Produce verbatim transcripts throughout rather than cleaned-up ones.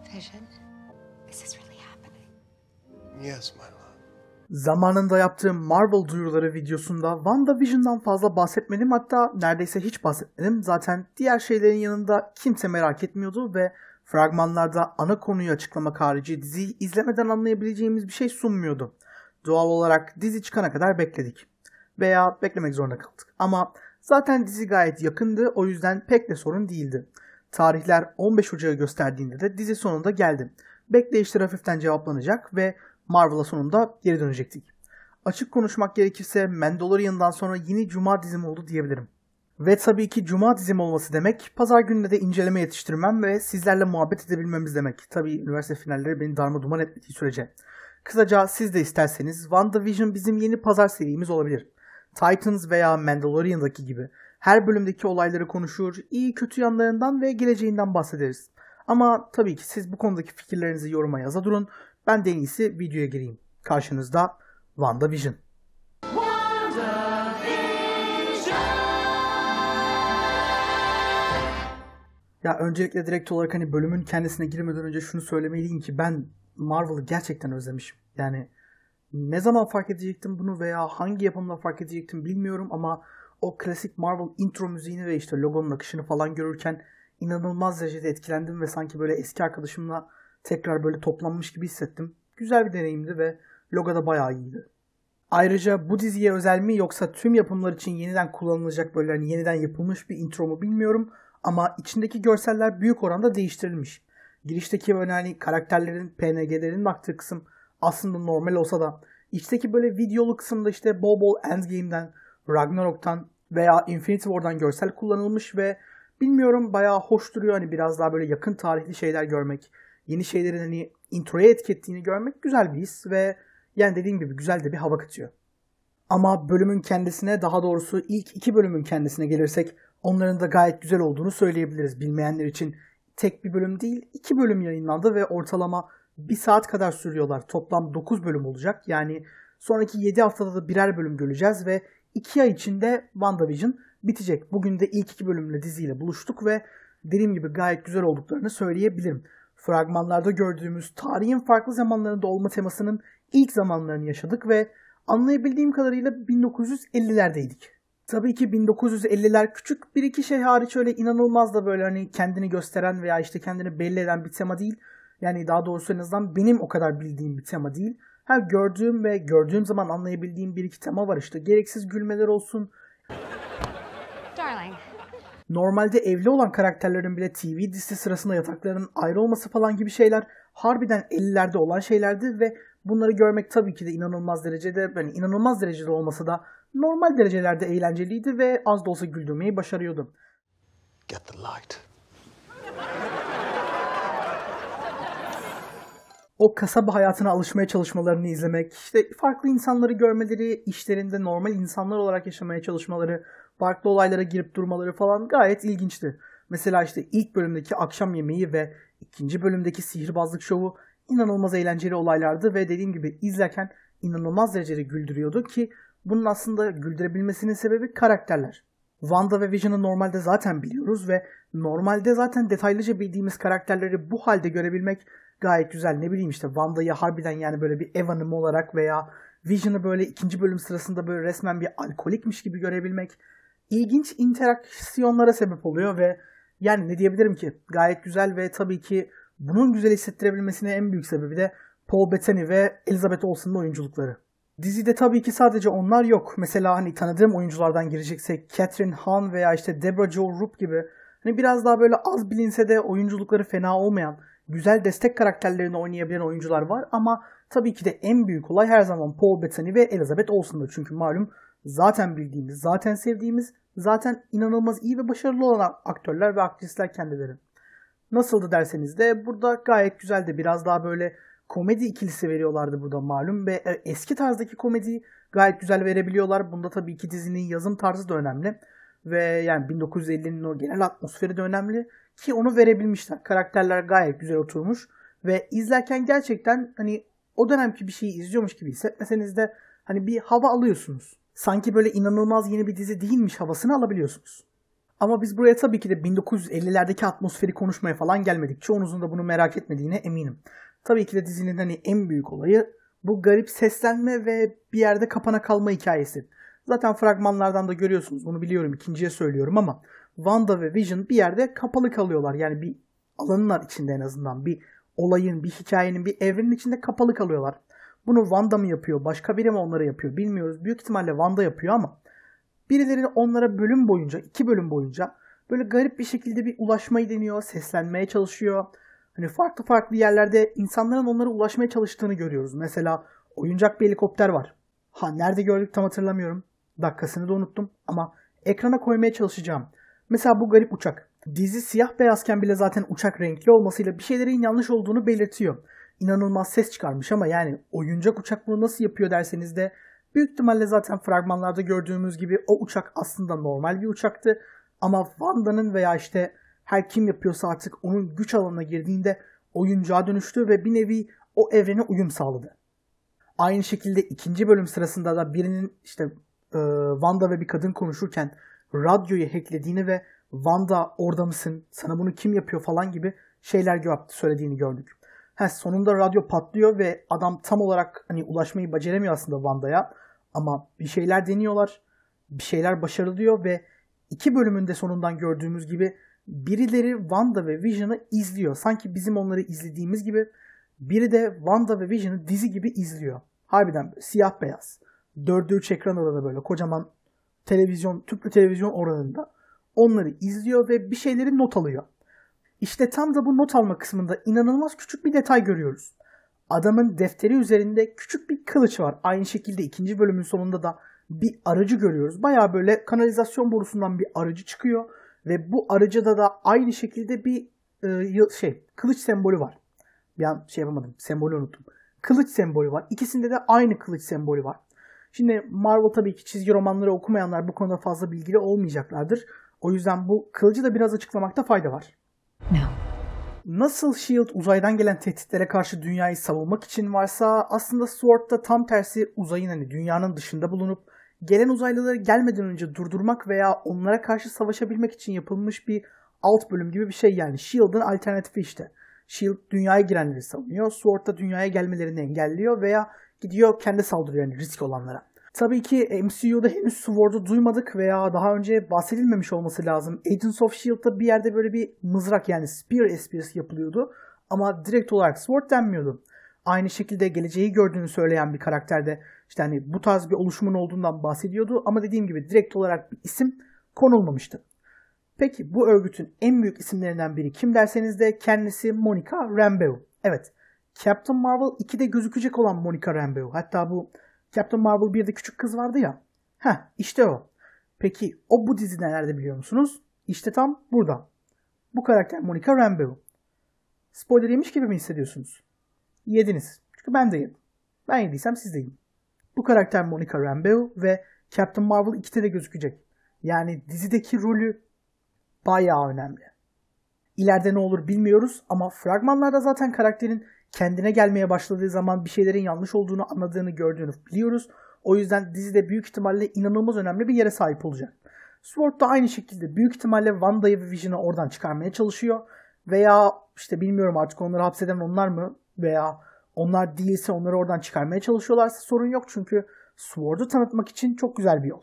Vision, is this really happening? Yes, my love. Zamanında yaptığım Marvel duyuruları videosunda WandaVision'dan fazla bahsetmedim, hatta neredeyse hiç bahsetmedim. Zaten diğer şeylerin yanında kimse merak etmiyordu ve fragmanlarda ana konuyu açıklamak harici diziyi izlemeden anlayabileceğimiz bir şey sunmuyordu. Doğal olarak dizi çıkana kadar bekledik. Veya beklemek zorunda kaldık. Ama zaten dizi gayet yakındı, o yüzden pek de sorun değildi. Tarihler on beş Ocağı gösterdiğinde de dizi sonunda geldi. Bekleyişler hafiften cevaplanacak ve Marvel'a sonunda geri dönecektik. Açık konuşmak gerekirse Mandalorian'dan sonra yeni Cuma dizim oldu diyebilirim. Ve tabii ki Cuma dizim olması demek, pazar gününe de inceleme yetiştirmem ve sizlerle muhabbet edebilmemiz demek. Tabii üniversite finalleri beni darmaduman etmediği sürece. Kısaca siz de isterseniz WandaVision bizim yeni pazar serimiz olabilir. Titans veya Mandalorian'daki gibi her bölümdeki olayları konuşur, iyi kötü yanlarından ve geleceğinden bahsederiz. Ama tabii ki siz bu konudaki fikirlerinizi yoruma yaza durun. Ben de en iyisi videoya gireyim. Karşınızda WandaVision. Ya öncelikle direkt olarak hani bölümün kendisine girmeden önce şunu söylemeliyim ki ben Marvel'ı gerçekten özlemişim. Yani ne zaman fark edecektim bunu veya hangi yapımda fark edecektim bilmiyorum ama o klasik Marvel intro müziğini ve işte logonun akışını falan görürken inanılmaz derecede etkilendim ve sanki böyle eski arkadaşımla tekrar böyle toplanmış gibi hissettim. Güzel bir deneyimdi ve logo da bayağı iyiydi. Ayrıca bu diziye özel mi yoksa tüm yapımlar için yeniden kullanılacak böyle hani yeniden yapılmış bir intro mu bilmiyorum ama içindeki görseller büyük oranda değiştirilmiş. Girişteki böyle hani karakterlerin, P N G'lerin baktığı kısım aslında normal olsa da içteki böyle videolu kısımda işte bol bol Endgame'den, Ragnarok'tan veya Infinity War'dan görsel kullanılmış ve bilmiyorum bayağı hoş duruyor. Hani biraz daha böyle yakın tarihli şeyler görmek, yeni şeylerin hani introya etikettiğini görmek güzel bir his ve yani dediğim gibi güzel de bir hava katıyor. Ama bölümün kendisine, daha doğrusu ilk iki bölümün kendisine gelirsek onların da gayet güzel olduğunu söyleyebiliriz. Bilmeyenler için tek bir bölüm değil, iki bölüm yayınlandı ve ortalama bir saat kadar sürüyorlar. Toplam dokuz bölüm olacak. Yani sonraki yedi haftada da birer bölüm göreceğiz ve iki ay içinde WandaVision bitecek. Bugün de ilk iki bölümle diziyle buluştuk ve dediğim gibi gayet güzel olduklarını söyleyebilirim. Fragmanlarda gördüğümüz tarihin farklı zamanlarında olma temasının ilk zamanlarını yaşadık ve anlayabildiğim kadarıyla bin dokuz yüz ellilerdeydik. Tabii ki bin dokuz yüz elliler küçük bir iki şey hariç öyle inanılmaz da böyle hani kendini gösteren veya işte kendini belli eden bir tema değil. Yani daha doğrusu en azından benim o kadar bildiğim bir tema değil. Her gördüğüm ve gördüğüm zaman anlayabildiğim bir iki tema var işte. Gereksiz gülmeler olsun. Darling. Normalde evli olan karakterlerin bile T V dizisi sırasında yataklarının ayrı olması falan gibi şeyler harbiden ellilerde olan şeylerdi ve bunları görmek tabii ki de inanılmaz derecede, yani inanılmaz derecede olmasa da normal derecelerde eğlenceliydi ve az da olsa güldürmeyi başarıyordum. Get the light. O kasaba hayatına alışmaya çalışmalarını izlemek, işte farklı insanları görmeleri, işlerinde normal insanlar olarak yaşamaya çalışmaları, farklı olaylara girip durmaları falan gayet ilginçti. Mesela işte ilk bölümdeki akşam yemeği ve ikinci bölümdeki sihirbazlık şovu inanılmaz eğlenceli olaylardı ve dediğim gibi izlerken inanılmaz derecede güldürüyordu ki bunun aslında güldürebilmesinin sebebi karakterler. Wanda ve Vision'ı normalde zaten biliyoruz ve normalde zaten detaylıca bildiğimiz karakterleri bu halde görebilmek gayet güzel. Ne bileyim işte Wanda'yı harbiden yani böyle bir ev hanımı olarak veya Vision'ı böyle ikinci bölüm sırasında böyle resmen bir alkolikmiş gibi görebilmek ilginç interaksiyonlara sebep oluyor ve yani ne diyebilirim ki gayet güzel ve tabii ki bunun güzel hissettirebilmesine en büyük sebebi de Paul Bettany ve Elizabeth Olsen'ın oyunculukları. Dizide tabii ki sadece onlar yok. Mesela hani tanıdığım oyunculardan gireceksek Catherine Hahn veya işte Deborah Jo Rupp gibi hani biraz daha böyle az bilinse de oyunculukları fena olmayan, güzel destek karakterlerini oynayabilen oyuncular var ama tabii ki de en büyük olay her zaman Paul Bettany ve Elizabeth Olsen'dır. Çünkü malum zaten bildiğimiz, zaten sevdiğimiz, zaten inanılmaz iyi ve başarılı olan aktörler ve aktrisler kendileri. Nasıldı derseniz de burada gayet güzeldi. Biraz daha böyle komedi ikilisi veriyorlardı burada malum ve eski tarzdaki komediyi gayet güzel verebiliyorlar. Bunda tabii ki dizinin yazım tarzı da önemli ve yani bin dokuz yüz ellinin o genel atmosferi de önemli ki onu verebilmişler. Karakterler gayet güzel oturmuş ve izlerken gerçekten hani o dönemki bir şeyi izliyormuş gibi hissetmeseniz de hani bir hava alıyorsunuz. Sanki böyle inanılmaz yeni bir dizi değilmiş havasını alabiliyorsunuz. Ama biz buraya tabii ki de bin dokuz yüz ellilerdeki atmosferi konuşmaya falan gelmedik. Çoğunuzun da bunu merak etmediğine eminim. Tabii ki de dizinin hani en büyük olayı bu garip seslenme ve bir yerde kapana kalma hikayesi. Zaten fragmanlardan da görüyorsunuz. Bunu biliyorum, ikinciye söylüyorum ama Wanda ve Vision bir yerde kapalı kalıyorlar. Yani bir alanın içinde, en azından bir olayın, bir hikayenin, bir evrenin içinde kapalı kalıyorlar. Bunu Wanda mı yapıyor, başka biri mi onları yapıyor bilmiyoruz. Büyük ihtimalle Wanda yapıyor ama birileri onlara bölüm boyunca, iki bölüm boyunca böyle garip bir şekilde bir ulaşmayı deniyor, seslenmeye çalışıyor. Hani farklı farklı yerlerde insanların onlara ulaşmaya çalıştığını görüyoruz. Mesela oyuncak bir helikopter var. Ha, nerede gördük tam hatırlamıyorum. Dakikasını da unuttum ama ekrana koymaya çalışacağım. Mesela bu garip uçak. Dizi siyah beyazken bile zaten uçak renkli olmasıyla bir şeylerin yanlış olduğunu belirtiyor. İnanılmaz ses çıkarmış ama yani oyuncak uçak bunu nasıl yapıyor derseniz de büyük ihtimalle zaten fragmanlarda gördüğümüz gibi o uçak aslında normal bir uçaktı. Ama Wanda'nın veya işte her kim yapıyorsa artık onun güç alanına girdiğinde oyuncağa dönüştü ve bir nevi o evrene uyum sağladı. Aynı şekilde ikinci bölüm sırasında da birinin işte e, Wanda ve bir kadın konuşurken radyoyu hacklediğini ve Wanda orada mısın, sana bunu kim yapıyor falan gibi şeyler söylediğini gördük. Ha, sonunda radyo patlıyor ve adam tam olarak hani ulaşmayı beceremiyor aslında Wanda'ya. Ama bir şeyler deniyorlar, bir şeyler başarılıyor ve iki bölümün de sonundan gördüğümüz gibi birileri Wanda ve Vision'ı izliyor. Sanki bizim onları izlediğimiz gibi biri de Wanda ve Vision'ı dizi gibi izliyor. Harbiden siyah beyaz. Dörde üç ekran oranı, böyle kocaman televizyon, tüplü televizyon oranında onları izliyor ve bir şeyleri not alıyor. İşte tam da bu not alma kısmında inanılmaz küçük bir detay görüyoruz. Adamın defteri üzerinde küçük bir kılıç var. Aynı şekilde ikinci bölümün sonunda da bir aracı görüyoruz. Bayağı böyle kanalizasyon borusundan bir aracı çıkıyor. Ve bu aracıda da aynı şekilde bir e, şey kılıç sembolü var. Bir an şey yapamadım. Sembolü unuttum. Kılıç sembolü var. İkisinde de aynı kılıç sembolü var. Şimdi Marvel tabii ki çizgi romanları okumayanlar bu konuda fazla bilgili olmayacaklardır. O yüzden bu kılıcı da biraz açıklamakta fayda var. No. Nasıl S H I E L D uzaydan gelen tehditlere karşı dünyayı savunmak için varsa, aslında Sword da tam tersi uzayın hani dünyanın dışında bulunup gelen uzaylıları gelmeden önce durdurmak veya onlara karşı savaşabilmek için yapılmış bir alt bölüm gibi bir şey yani. S H I E L D'ın alternatifi işte. S H I E L D dünyaya girenleri savunuyor. Sword da dünyaya gelmelerini engelliyor veya gidiyor kendi saldırıyor yani risk olanlara. Tabii ki M C U'da henüz Sword'u duymadık veya daha önce bahsedilmemiş olması lazım. Agents of S H I E L D'da bir yerde böyle bir mızrak yani spear esprisi yapılıyordu. Ama direkt olarak Sword denmiyordu. Aynı şekilde geleceği gördüğünü söyleyen bir karakter de işte hani bu tarz bir oluşumun olduğundan bahsediyordu. Ama dediğim gibi direkt olarak bir isim konulmamıştı. Peki bu örgütün en büyük isimlerinden biri kim derseniz de kendisi Monica Rambeau. Evet, Captain Marvel ikide gözükecek olan Monica Rambeau. Hatta bu Captain Marvel birde küçük kız vardı ya. Heh, işte o. Peki o bu dizide nerede biliyor musunuz? İşte tam burada. Bu karakter Monica Rambeau. Spoiler yemiş gibi mi hissediyorsunuz? Yediniz. Çünkü ben de yedim. Ben yediysem siz de yiyin. Bu karakter Monica Rambeau ve Captain Marvel ikide de gözükecek. Yani dizideki rolü bayağı önemli. İleride ne olur bilmiyoruz ama fragmanlarda zaten karakterin kendine gelmeye başladığı zaman bir şeylerin yanlış olduğunu anladığını gördüğünü biliyoruz. O yüzden dizide büyük ihtimalle inanılmaz önemli bir yere sahip olacak. Sword da aynı şekilde büyük ihtimalle Wanda'yı ve Vision'ı oradan çıkarmaya çalışıyor. Veya işte bilmiyorum artık onları hapseden onlar mı veya onlar değilse onları oradan çıkarmaya çalışıyorlarsa sorun yok. Çünkü Sword'u tanıtmak için çok güzel bir yol.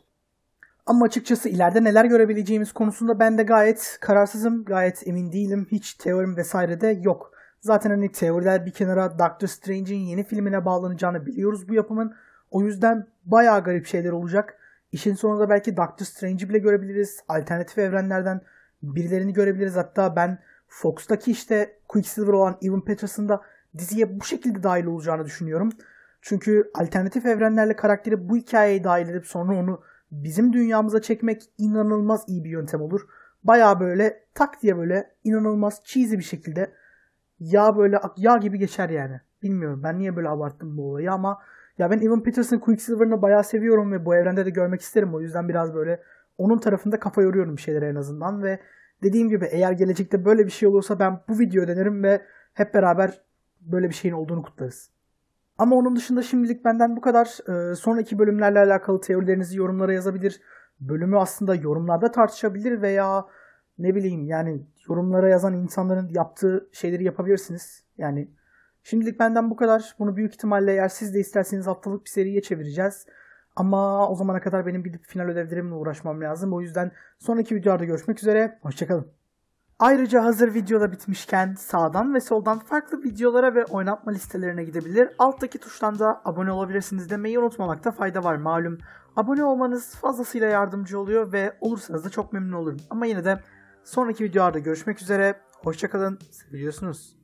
Ama açıkçası ileride neler görebileceğimiz konusunda ben de gayet kararsızım, gayet emin değilim. Hiç teorim vesaire de yok. Zaten hani teoriler bir kenara, Doctor Strange'in yeni filmine bağlanacağını biliyoruz bu yapımın. O yüzden bayağı garip şeyler olacak. İşin sonunda belki Doctor Strange'i bile görebiliriz. Alternatif evrenlerden birilerini görebiliriz. Hatta ben Fox'taki işte Quicksilver olan Evan Petters'ın da diziye bu şekilde dahil olacağını düşünüyorum. Çünkü alternatif evrenlerle karakteri bu hikayeye dahil edip sonra onu bizim dünyamıza çekmek inanılmaz iyi bir yöntem olur. Baya böyle tak diye böyle inanılmaz cheesy bir şekilde yağ böyle yağ gibi geçer yani. Bilmiyorum ben niye böyle abarttım bu olayı ama ya ben Evan Petters'ın Quicksilver'ını bayağı seviyorum ve bu evrende de görmek isterim. O yüzden biraz böyle onun tarafında kafa yoruyorum bir şeylere en azından ve dediğim gibi eğer gelecekte böyle bir şey olursa ben bu videoyu denerim ve hep beraber böyle bir şeyin olduğunu kutlarız. Ama onun dışında şimdilik benden bu kadar. Ee, sonraki bölümlerle alakalı teorilerinizi yorumlara yazabilir. bölümü aslında yorumlarda tartışabilir veya ne bileyim yani yorumlara yazan insanların yaptığı şeyleri yapabilirsiniz. Yani şimdilik benden bu kadar. Bunu büyük ihtimalle eğer siz de isterseniz haftalık bir seriye çevireceğiz. Ama o zamana kadar benim gidip final ödevlerimle uğraşmam lazım. O yüzden sonraki videolarda görüşmek üzere. Hoşçakalın. Ayrıca hazır videoda bitmişken sağdan ve soldan farklı videolara ve oynatma listelerine gidebilir. Alttaki tuştan da abone olabilirsiniz demeyi unutmamakta fayda var. Malum abone olmanız fazlasıyla yardımcı oluyor ve olursanız da çok memnun olurum. Ama yine de sonraki videolarda görüşmek üzere. Hoşçakalın. Seviyorsunuz.